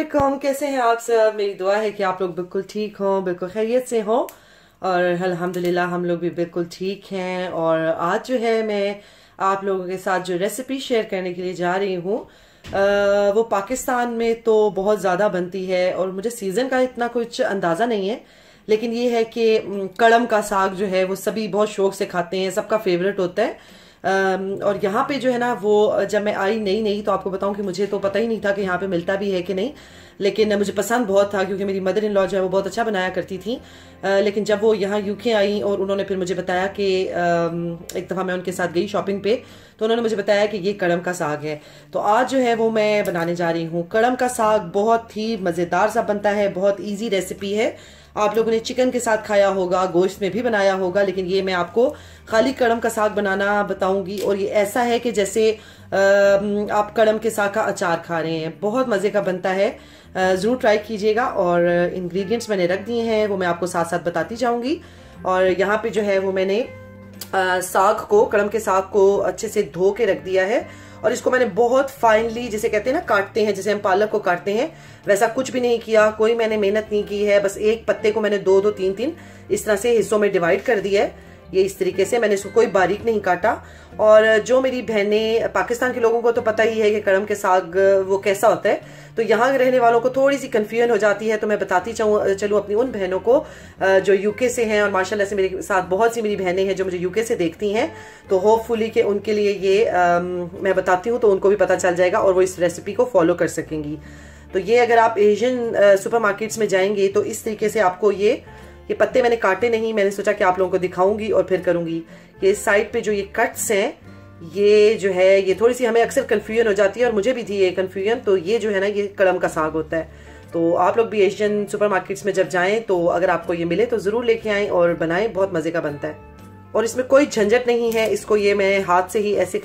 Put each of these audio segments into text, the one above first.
वालेकुम, कैसे हैं आप सब। मेरी दुआ है कि आप लोग बिल्कुल ठीक हों, बिल्कुल खैरियत से हों और अल्हम्दुलिल्लाह हम लोग भी बिल्कुल ठीक हैं। और आज जो है मैं आप लोगों के साथ जो रेसिपी शेयर करने के लिए जा रही हूँ वो पाकिस्तान में तो बहुत ज़्यादा बनती है और मुझे सीज़न का इतना कुछ अंदाज़ा नहीं है, लेकिन ये है कि कड़म का साग जो है वो सभी बहुत शौक से खाते हैं, सबका फेवरेट होता है। और यहाँ पे जो है ना वो जब मैं आई नई नई तो आपको बताऊं कि मुझे तो पता ही नहीं था कि यहाँ पे मिलता भी है कि नहीं, लेकिन मुझे पसंद बहुत था क्योंकि मेरी मदर इन लॉ जो है वो बहुत अच्छा बनाया करती थी। लेकिन जब वो यहाँ यूके आई और उन्होंने फिर मुझे बताया कि एक दफ़ा मैं उनके साथ गई शॉपिंग पे, तो उन्होंने मुझे बताया कि ये कड़म का साग है। तो आज जो है वो मैं बनाने जा रही हूँ। कड़म का साग बहुत ही मज़ेदार सा बनता है, बहुत ईजी रेसिपी है। आप लोगों ने चिकन के साथ खाया होगा, गोश्त में भी बनाया होगा, लेकिन ये मैं आपको खाली कड़म का साग बनाना बताऊंगी। और ये ऐसा है कि जैसे आप कड़म के साग का अचार खा रहे हैं, बहुत मज़े का बनता है। ज़रूर ट्राई कीजिएगा। और इंग्रेडिएंट्स मैंने रख दिए हैं, वो मैं आपको साथ साथ बताती जाऊंगी। और यहाँ पे जो है वो मैंने साग को, कड़म के साग को अच्छे से धो के रख दिया है। और इसको मैंने बहुत फाइनली, जिसे कहते हैं ना काटते हैं, जैसे हम पालक को काटते हैं, वैसा कुछ भी नहीं किया, कोई मैंने मेहनत नहीं की है। बस एक पत्ते को मैंने दो दो तीन तीन इस तरह से हिस्सों में डिवाइड कर दिया है। ये इस तरीके से मैंने इसको कोई बारीक नहीं काटा। और जो मेरी बहनें, पाकिस्तान के लोगों को तो पता ही है कि कड़म के साग वो कैसा होता है, तो यहाँ रहने वालों को थोड़ी सी कंफ्यूजन हो जाती है। तो मैं बताती चलूँ अपनी उन बहनों को जो यूके से हैं, और माशाल्लाह से मेरे साथ बहुत सी मेरी बहनें हैं जो मुझे यूके से देखती हैं, तो होपफुली कि उनके लिए ये मैं बताती हूँ तो उनको भी पता चल जाएगा और वो इस रेसिपी को फॉलो कर सकेंगी। तो ये अगर आप एशियन सुपरमार्केट्स में जाएंगे तो इस तरीके से आपको ये पत्ते मैंने काटे नहीं, मैंने सोचा कि आप लोगों को दिखाऊंगी और फिर करूंगी। ये साइड पे जो ये कट्स हैं, ये जो है ये थोड़ी सी हमें अक्सर कंफ्यूजन हो जाती है और मुझे भी थी ये कंफ्यूजन। तो ये जो है ना ये कड़म का साग होता है। तो आप लोग भी एशियन सुपरमार्केट्स में जब जाएं तो अगर आपको ये मिले तो जरूर लेके आएं और बनाएं, बहुत मजे का बनता है। और इसमें कोई झंझट नहीं है, इसको ये मैं हाथ से ही ऐसे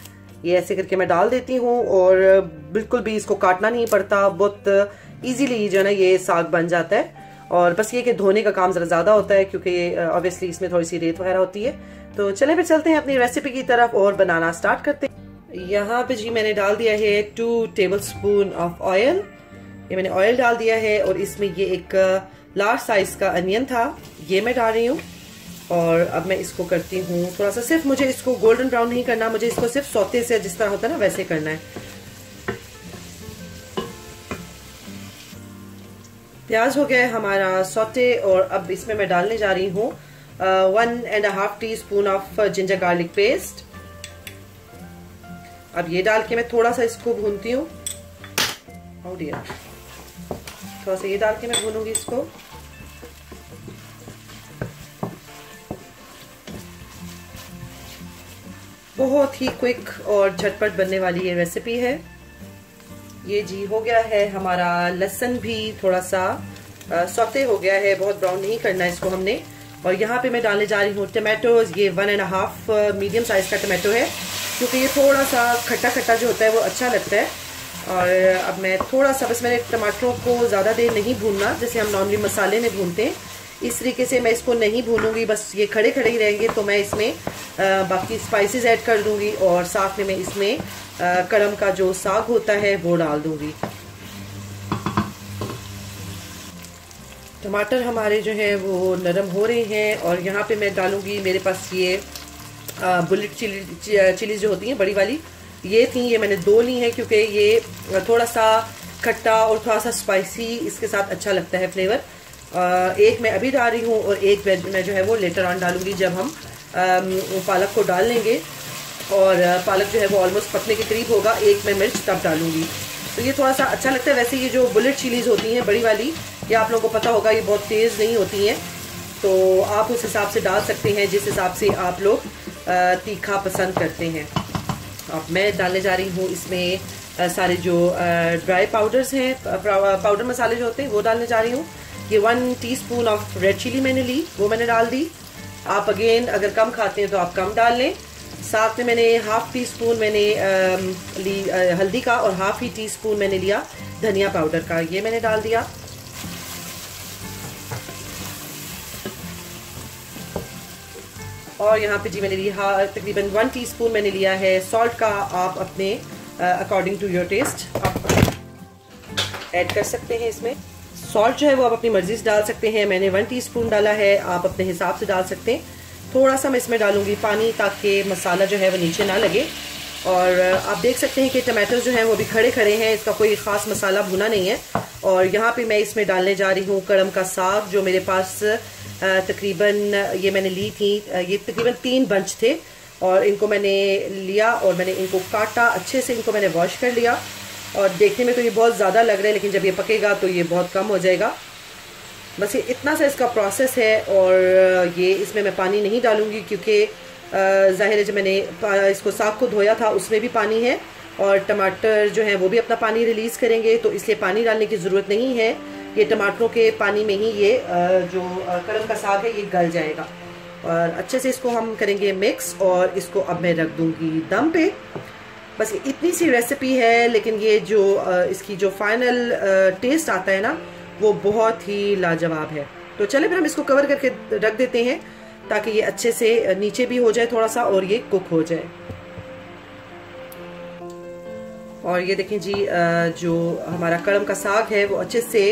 करके मैं डाल देती हूँ और बिल्कुल भी इसको काटना नहीं पड़ता, बहुत ईजीली जो है ना ये साग बन जाता है। और बस ये कि धोने का काम जरा ज्यादा होता है क्योंकि ऑब्वियसली इसमें थोड़ी सी रेत वगैरह होती है। तो चलें फिर चलते हैं अपनी रेसिपी की तरफ और बनाना स्टार्ट करते हैं। यहाँ पे जी मैंने डाल दिया है 2 टेबलस्पून ऑफ ऑयल। ये मैंने ऑयल डाल दिया है और इसमें ये एक लार्ज साइज का अनियन था, ये मैं डाल रही हूँ। और अब मैं इसको करती हूँ थोड़ा सा, सिर्फ मुझे इसको गोल्डन ब्राउन नहीं करना, मुझे इसको सिर्फ सौते से जिस तरह होता है ना वैसे करना है। प्याज हो गया है हमारा सौते और अब इसमें मैं डालने जा रही हूँ 1.5 teaspoon of ginger garlic paste. अब ये डाल के मैं थोड़ा सा इसको भूनती हूँ। ओह डियर, थोड़ा सा ये डाल के मैं भूनूंगी इसको। बहुत ही क्विक और झटपट बनने वाली ये रेसिपी है। ये जी हो गया है हमारा लहसुन भी थोड़ा सा सौते हो गया है, बहुत ब्राउन नहीं करना है इसको हमने। और यहाँ पे मैं डालने जा रही हूँ टमाटोज। ये 1.5 मीडियम साइज का टमाटो है क्योंकि ये थोड़ा सा खट्टा खट्टा जो होता है वो अच्छा लगता है। और अब मैं थोड़ा सा, बस मैंने टमाटरों को ज़्यादा देर नहीं भूनना जैसे हम नॉर्मली मसाले में भूनते हैं, इस तरीके से मैं इसको नहीं भूनूंगी, बस ये खड़े खड़े ही रहेंगे। तो मैं इसमें बाकी स्पाइसेस ऐड कर दूंगी और साथ में मैं इसमें कड़म का जो साग होता है वो डाल दूंगी। टमाटर हमारे जो है वो नरम हो रहे हैं और यहाँ पे मैं डालूंगी, मेरे पास ये बुलेट चिली जो होती हैं बड़ी वाली, ये थी, ये मैंने 2 ली हैं क्योंकि ये थोड़ा सा खट्टा और थोड़ा सा स्पाइसी इसके साथ अच्छा लगता है फ्लेवर। एक मैं अभी डाल रही हूँ और एक मैं जो है वो लेटर ऑन डालूंगी जब हम पालक को डाल लेंगे और पालक जो है वो ऑलमोस्ट पकने के करीब होगा, एक मैं मिर्च तब डालूंगी। तो ये थोड़ा सा अच्छा लगता है। वैसे ये जो बुलेट चिलीज होती हैं बड़ी वाली, ये आप लोगों को पता होगा ये बहुत तेज़ नहीं होती हैं, तो आप उस हिसाब से डाल सकते हैं जिस हिसाब से आप लोग तीखा पसंद करते हैं। अब मैं डालने जा रही हूँ इसमें सारे जो ड्राई पाउडर्स हैं, पाउडर मसाले जो होते हैं वो डालने जा रही हूँ। ये 1 टीस्पून ऑफ रेड चिली मैंने ली, वो मैंने डाल दी। आप अगेन अगर कम खाते हैं तो आप कम डाल लें। साथ में मैंने 1/2 टीस्पून मैंने ली हल्दी का और 1/2 टीस्पून मैंने लिया धनिया पाउडर का, ये मैंने डाल दिया। और यहाँ पे जी मैंने लिया तकरीबन 1 टीस्पून मैंने लिया है सॉल्ट का, आप अपने according to your taste. Add कर सकते हैं। इसमें सॉल्ट जो है वो आप अपनी मर्जी से डाल सकते हैं। मैंने 1 टीस्पून डाला है, आप अपने हिसाब से डाल सकते हैं। थोड़ा सा मैं इसमें डालूंगी पानी ताकि मसाला जो है वो नीचे ना लगे। और आप देख सकते हैं कि टमाटर जो हैं वो भी खड़े खड़े हैं, इसका कोई ख़ास मसाला भुना नहीं है। और यहाँ पे मैं इसमें डालने जा रही हूँ कड़म का साग, जो मेरे पास तकरीबन ये मैंने ली थी, ये तकरीबन 3 बंच थे और इनको मैंने लिया और मैंने इनको काटा अच्छे से, इनको मैंने वॉश कर लिया। और देखने में तो ये बहुत ज़्यादा लग रहा है, लेकिन जब ये पकेगा तो ये बहुत कम हो जाएगा। बस ये इतना सा इसका प्रोसेस है। और ये इसमें मैं पानी नहीं डालूँगी क्योंकि ज़ाहिर है जब मैंने इसको साग को धोया था उसमें भी पानी है और टमाटर जो है वो भी अपना पानी रिलीज़ करेंगे, तो इसलिए पानी डालने की ज़रूरत नहीं है। ये टमाटरों के पानी में ही ये जो कड़म का साग है ये गल जाएगा। और अच्छे से इसको हम करेंगे मिक्स और इसको अब मैं रख दूँगी दम पे। बस इतनी सी रेसिपी है, लेकिन ये जो इसकी जो फाइनल टेस्ट आता है ना वो बहुत ही लाजवाब है। तो चले फिर हम इसको कवर करके रख देते हैं ताकि ये अच्छे से नीचे भी हो जाए थोड़ा सा और ये कुक हो जाए। और ये देखें जी, जो हमारा कड़म का साग है वो अच्छे से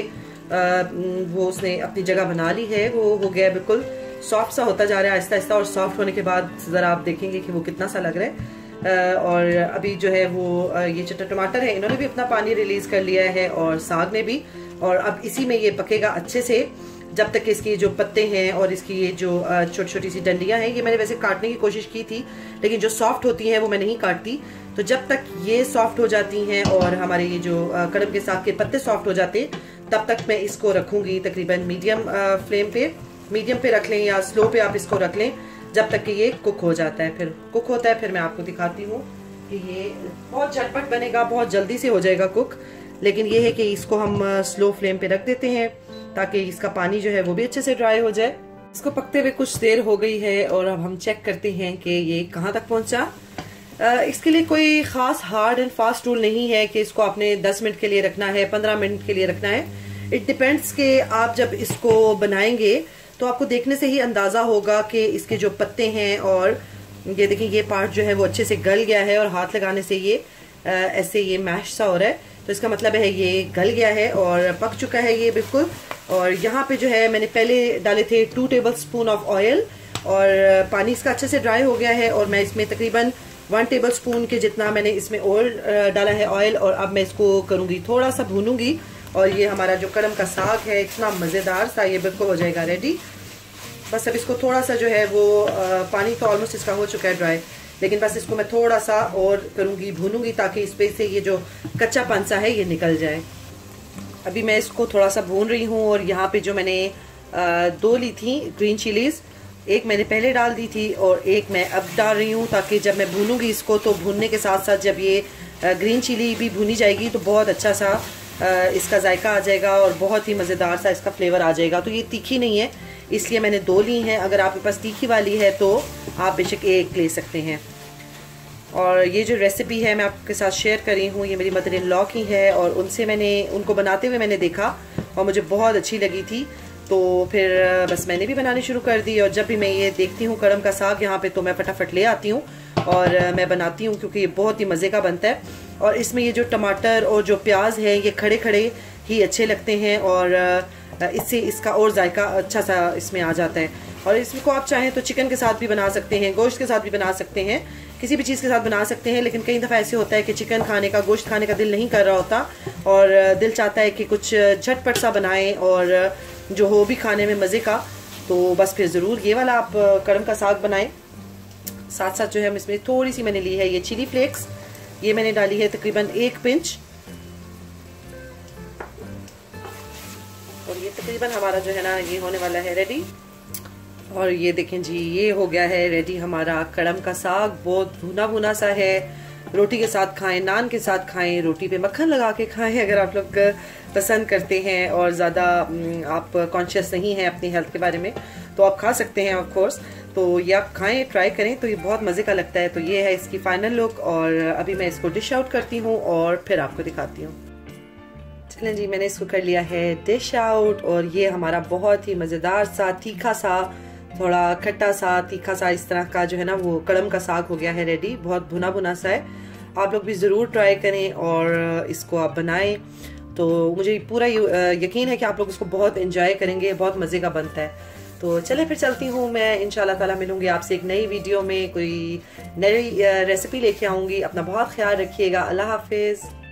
वो उसने अपनी जगह बना ली है। वो हो गया बिल्कुल सॉफ्ट सा होता जा रहा है आहिस्ता आहिस्ता, और सॉफ्ट होने के बाद ज़रा आप देखेंगे कि वो कितना सा लग रहा है। और अभी जो है वो ये जो टमाटर है इन्होंने भी अपना पानी रिलीज कर लिया है और साग ने भी। और अब इसी में ये पकेगा अच्छे से जब तक इसकी जो पत्ते हैं और इसकी ये जो छोटी छोटी सी डंडियां हैं, ये मैंने वैसे काटने की कोशिश की थी लेकिन जो सॉफ्ट होती हैं वो मैं नहीं काटती। तो जब तक ये सॉफ्ट हो जाती हैं और हमारे ये जो कड़म के साग के पत्ते सॉफ्ट हो जाते हैं तब तक मैं इसको रखूंगी तकरीबन मीडियम फ्लेम पे। मीडियम पे रख लें या स्लो पे आप इसको रख लें जब तक कि ये कुक हो जाता है। फिर कुक होता है फिर मैं आपको दिखाती हूँ कि ये बहुत झटपट बनेगा, बहुत जल्दी से हो जाएगा कुक। लेकिन ये है कि इसको हम स्लो फ्लेम पे रख देते हैं ताकि इसका पानी जो है वो भी अच्छे से ड्राई हो जाए। इसको पकते हुए कुछ देर हो गई है और अब हम चेक करते हैं कि ये कहाँ तक पहुंचा। इसके लिए कोई खास हार्ड एंड फास्ट रूल नहीं है कि इसको आपने 10 मिनट के लिए रखना है, 15 मिनट के लिए रखना है। इट डिपेंड्स कि आप जब इसको बनाएंगे तो आपको देखने से ही अंदाजा होगा कि इसके जो पत्ते हैं, और ये देखिए ये पार्ट जो है वो अच्छे से गल गया है और हाथ लगाने से ये ऐसे ये मैश सा हो रहा है, तो इसका मतलब है ये गल गया है और पक चुका है ये बिल्कुल। और यहाँ पे जो है मैंने पहले डाले थे 2 टेबल स्पून ऑफ ऑयल और पानी इसका अच्छे से ड्राई हो गया है। और मैं इसमें तकरीबन 1 टेबल स्पून के जितना मैंने इसमें ऑयल डाला है ऑयल। और अब मैं इसको करूंगी थोड़ा सा भूनूंगी और ये हमारा जो कड़म का साग है इतना मज़ेदार सा ये बिल्कुल हो जाएगा रेडी। बस अब इसको थोड़ा सा जो है वो पानी तो ऑलमोस्ट इसका हो चुका है ड्राई, लेकिन बस इसको मैं थोड़ा सा और करूंगी, भूनूंगी ताकि इस पे से ये जो कच्चा पंसा है ये निकल जाए। अभी मैं इसको थोड़ा सा भून रही हूँ। और यहाँ पे जो मैंने 2 ली थी ग्रीन चिलीज, एक मैंने पहले डाल दी थी और एक मैं अब डाल रही हूँ ताकि जब मैं भूनूंगी इसको तो भूनने के साथ साथ जब ये ग्रीन चिली भी भुनी जाएगी तो बहुत अच्छा सा इसका जायका आ जाएगा और बहुत ही मज़ेदार सा इसका फ्लेवर आ जाएगा। तो ये तीखी नहीं है इसलिए मैंने 2 ली हैं। अगर आपके पास तीखी वाली है तो आप बेशक 1 ले सकते हैं। और ये जो रेसिपी है मैं आपके साथ शेयर कर रही हूँ, ये मेरी मदर इन लॉ की है और उनसे मैंने उनको बनाते हुए मैंने देखा और मुझे बहुत अच्छी लगी थी। तो फिर बस मैंने भी बनानी शुरू कर दी। और जब भी मैं ये देखती हूँ कड़म का साग यहाँ पे तो मैं फटाफट ले आती हूँ और मैं बनाती हूँ क्योंकि ये बहुत ही मज़े का बनता है। और इसमें ये जो टमाटर और जो प्याज है ये खड़े खड़े ही अच्छे लगते हैं और इससे इसका और जायका अच्छा सा इसमें आ जाता है। और इसको आप चाहें तो चिकन के साथ भी बना सकते हैं, गोश्त के साथ भी बना सकते हैं, किसी भी चीज़ के साथ बना सकते हैं। लेकिन कई दफ़ा ऐसे होता है कि चिकन खाने का, गोश्त खाने का दिल नहीं कर रहा होता और दिल चाहता है कि कुछ झटपट सा बनाएं और जो हो भी खाने में मज़े का। तो बस फिर ज़रूर ये वाला आप कड़म का साग बनाएं। साथ साथ जो है हम इसमें थोड़ी सी मैंने ली है ये चिली फ्लेक्स, ये मैंने डाली है तकरीबन 1 पिंच। और ये तकरीबन हमारा जो है ना ये होने वाला है रेडी। और ये देखें जी ये हो गया है रेडी हमारा कड़म का साग। बहुत भुना भुना सा है, रोटी के साथ खाएं, नान के साथ खाएं, रोटी पे मक्खन लगा के खाएं अगर आप लोग पसंद करते हैं और ज़्यादा आप कॉन्शियस नहीं हैं अपनी हेल्थ के बारे में तो आप खा सकते हैं ऑफ कोर्स। तो ये आप खाएं, ट्राई करें, तो ये बहुत मज़े का लगता है। तो ये है इसकी फाइनल लुक और अभी मैं इसको डिश आउट करती हूँ और फिर आपको दिखाती हूँ। चलें जी मैंने इसको कर लिया है डिश आउट और ये हमारा बहुत ही मज़ेदार सा तीखा सा, थोड़ा खट्टा सा, तीखा सा इस तरह का जो है ना वो कड़म का साग हो गया है रेडी। बहुत भुना भुना सा है, आप लोग भी ज़रूर ट्राई करें और इसको आप बनाएं। तो मुझे पूरा यकीन है कि आप लोग इसको बहुत एंजॉय करेंगे, बहुत मज़े का बनता है। तो चले फिर चलती हूँ मैं, इंशाल्लाह ताला मिलूंगी आपसे एक नई वीडियो में, कोई नई रेसिपी लेके आऊँगी। अपना बहुत ख्याल रखिएगा। अल्लाह हाफिज़।